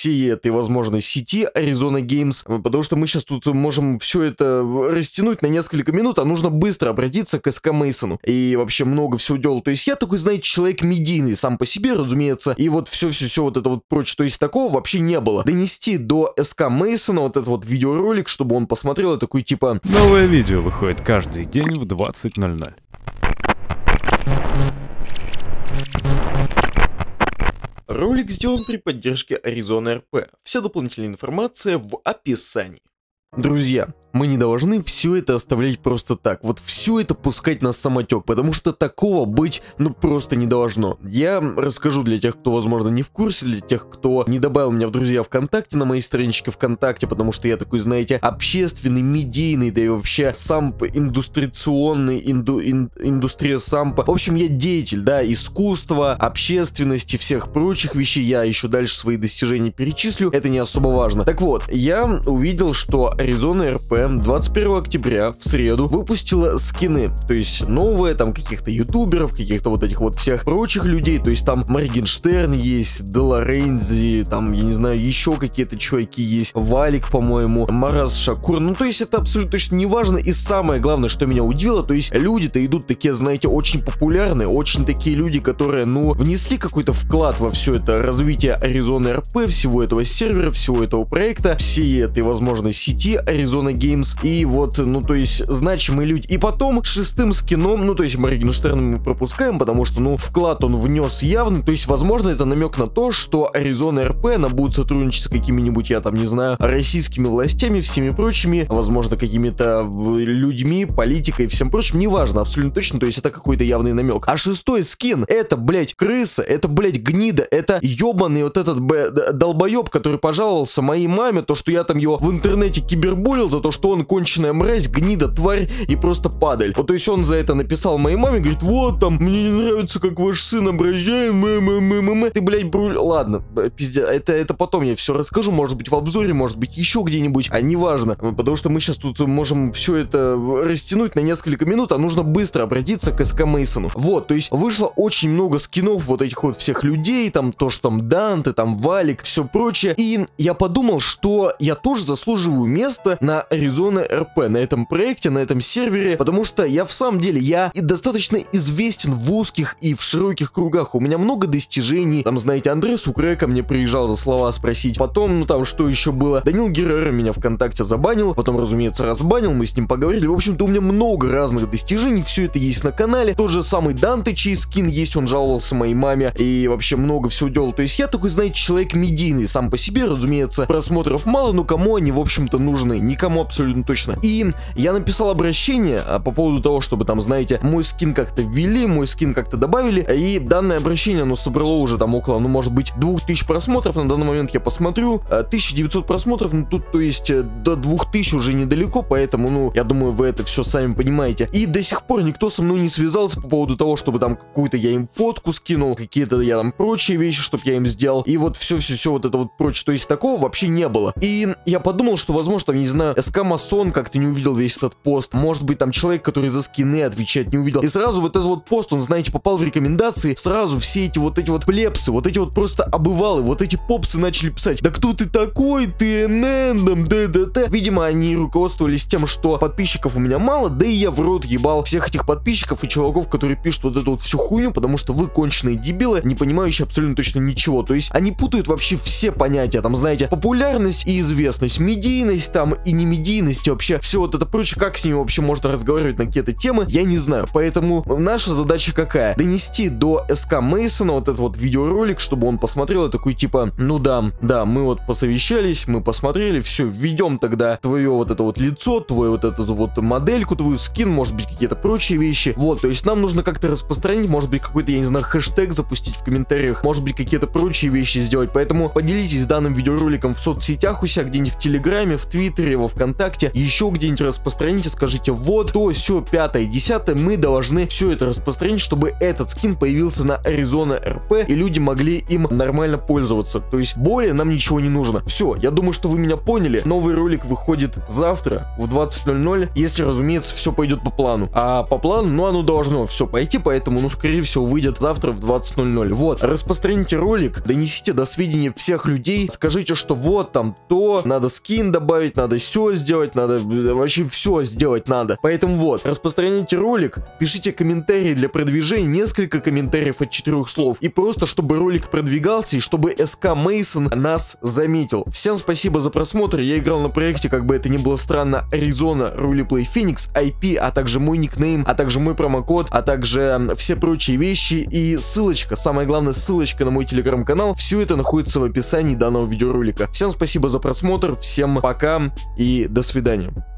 всей этой, возможно, сети Arizona Games, потому что мы сейчас тут можем все это растянуть на несколько минут, а нужно быстро обратиться к СК Мейсону. И вообще много всего делал. То есть я такой, знаете, человек медийный сам по себе, разумеется, и вот все вот это вот прочее. То есть такого вообще не было. Донести до СК Мейсона вот этот вот видеоролик, чтобы он посмотрел и такой типа... Новое видео выходит каждый день в 20:00. Ролик сделан при поддержке Arizona RP. Вся дополнительная информация в описании. Друзья, мы не должны все это оставлять просто так, вот все это пускать на самотек, потому что такого быть, ну, просто не должно. Я расскажу для тех, кто, возможно, не в курсе, для тех, кто не добавил меня в друзья ВКонтакте, на моей страничке ВКонтакте, потому что я такой, знаете, общественный, медийный, да и вообще самп индустриационный, индустрия сампа. В общем, я деятель, да, искусства, общественности, всех прочих вещей, я еще дальше свои достижения перечислю, это не особо важно. Так вот, я увидел, что Arizona RP 21 октября в среду выпустила скины, то есть новые там каких-то ютуберов, каких-то вот этих вот всех прочих людей, то есть там Моргенштерн есть, Деларензи, там, я не знаю, еще какие-то чуваки есть, Валик, по-моему, Мараз Шакур, ну то есть это абсолютно точно не важно, и самое главное, что меня удивило, то есть люди-то идут такие, знаете, очень популярные, очень такие люди, которые, ну, внесли какой-то вклад во все это развитие Arizona RP, всего этого сервера, всего этого проекта, всей этой, возможно, сети Arizona Games, и вот, ну, то есть, значимые люди. И потом, шестым скином, ну, то есть, Моргенштерна мы пропускаем, потому что, ну, вклад он внес явный, то есть, возможно, это намек на то, что Arizona RP, она будет сотрудничать с какими-нибудь, я там, не знаю, российскими властями, всеми прочими, возможно, какими-то людьми, политикой и всем прочим, неважно, абсолютно точно, то есть, это какой-то явный намек. А шестой скин, это, блять, крыса, это, блять, гнида, это ебаный вот этот, долбоеб, который пожаловался моей маме, то, что я там его в интернете кибербулил за то, что он конченая мразь, гнида, тварь и просто падаль. Вот, то есть он за это написал моей маме, говорит, вот там, мне не нравится, как ваш сын обращает, ты, блядь, ладно, пиздец, это потом я все расскажу, может быть в обзоре, может быть еще где-нибудь, а неважно, потому что мы сейчас тут можем все это растянуть на несколько минут, а нужно быстро обратиться к СК Мейсону. Вот, то есть вышло очень много скинов вот этих вот всех людей, там то, что там Данте, там Валик, все прочее, и я подумал, что я тоже заслуживаю место на Arizona RP, на этом проекте, на этом сервере, потому что я в самом деле, я достаточно известен в узких и в широких кругах, у меня много достижений, там, знаете, Андрей Сукре ко мне приезжал за слова спросить, потом, ну там, что еще было, Данил Геррера меня ВКонтакте забанил, потом, разумеется, разбанил, мы с ним поговорили, в общем-то, у меня много разных достижений, все это есть на канале, тот же самый Данте, чей скин есть, он жаловался моей маме, и вообще много всего делал, то есть я такой, знаете, человек медийный сам по себе, разумеется, просмотров мало, но кому они, в общем-то, нужны, никому абсолютно точно. И я написал обращение по поводу того, чтобы там, знаете, мой скин как-то ввели, мой скин как-то добавили, и данное обращение, оно собрало уже там около, ну, может быть, 2000 просмотров, на данный момент я посмотрю, 1900 просмотров, ну, тут, то есть, до 2000 уже недалеко, поэтому, ну, я думаю, вы это все сами понимаете. И до сих пор никто со мной не связался по поводу того, чтобы там какую-то я им фотку скинул, какие-то я там прочие вещи, чтобы я им сделал, и вот все вот это вот прочее, то есть, такого вообще не было. И я подумал, что, возможно, там, не знаю, СК Масон как-то не увидел весь этот пост, может быть, там человек, который за скины отвечает, не увидел, и сразу вот этот вот пост, он, знаете, попал в рекомендации, сразу все эти вот плебсы, вот эти вот просто обывалы, вот эти попсы начали писать, да кто ты такой, ты НН, ДДТ. Видимо, они руководствовались тем, что подписчиков у меня мало, да и я в рот ебал всех этих подписчиков и чуваков, которые пишут вот эту вот всю хуйню, потому что вы конченые дебилы, не понимающие абсолютно точно ничего, то есть они путают вообще все понятия, там, знаете, популярность и известность, медийность там и не медийность, и вообще все вот это прочее, как с ними вообще можно разговаривать на какие-то темы, я не знаю, поэтому наша задача какая? Донести до СК Мейсона вот этот вот видеоролик, чтобы он посмотрел и такой типа, ну да, мы вот посовещались, мы посмотрели, все, введем тогда твое вот это вот лицо, твою вот эту вот модельку, твою скин, может быть, какие-то прочие вещи, вот, то есть нам нужно как-то распространить, может быть, какой-то, я не знаю, хэштег запустить в комментариях, может быть, какие-то прочие вещи сделать, поэтому поделитесь данным видеороликом в соцсетях у себя, где-нибудь в Телеграме, в Твиттере, Твиттере, во ВКонтакте, еще где-нибудь распространите, скажите, вот то, все, 5, 10, мы должны все это распространить, чтобы этот скин появился на Arizona RP, и люди могли им нормально пользоваться. То есть более нам ничего не нужно. Все, я думаю, что вы меня поняли. Новый ролик выходит завтра в 20:00, если, разумеется, все пойдет по плану. А по плану, ну, оно должно все пойти, поэтому, ну, скорее всего, выйдет завтра в 20:00. Вот, распространите ролик, донесите до сведения всех людей, скажите, что вот там то, надо скин добавить, надо все сделать, надо вообще все сделать надо. Поэтому вот, распространите ролик, пишите комментарии для продвижения, несколько комментариев от 4 слов, и просто, чтобы ролик продвигался, и чтобы СК Мейсон нас заметил. Всем спасибо за просмотр, я играл на проекте, как бы это ни было странно, Arizona Roleplay Phoenix, IP, а также мой никнейм, а также мой промокод, а также все прочие вещи, и ссылочка, самое главное, ссылочка на мой телеграм-канал, все это находится в описании данного видеоролика. Всем спасибо за просмотр, всем пока и до свидания.